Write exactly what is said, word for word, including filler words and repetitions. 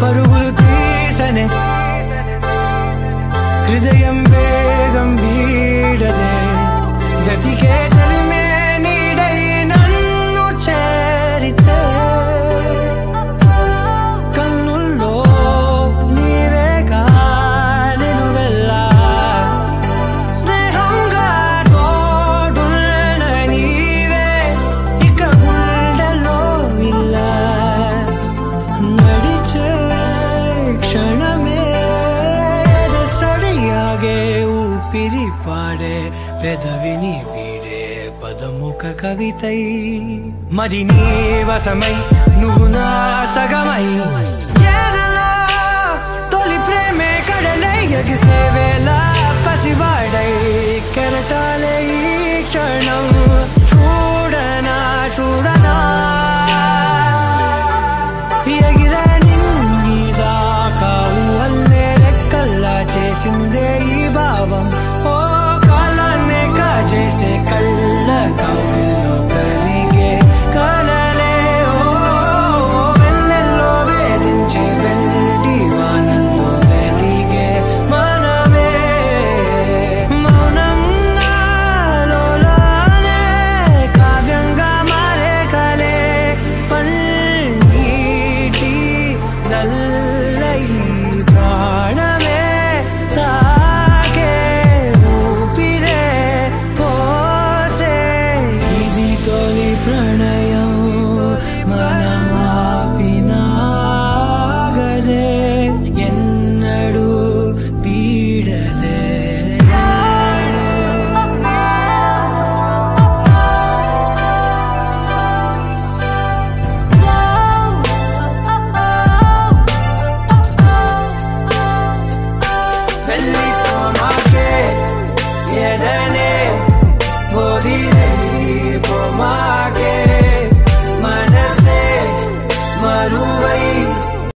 పరుగులు తీసనే హృదయం వేగం వీడదే గతికే చలిమే నీడై నన్ను చేరితే కన్నుల్లో నీవేగా నేను వెళ్ళా స్నేహంగా తోడున్న నీవే ఇక గుండెలో ఇలా నడిచే క్షణమే సడియాగే ఊపిరి పాడే పెదవిని వీడే పదముఖ కవితై మరి నీ వశమై నువ్వు నా సగమై ఏదలా తొలి ప్రేమే కడలై ఎగిసే వేళ పసివాడై కెరటాలే ఈ క్షణం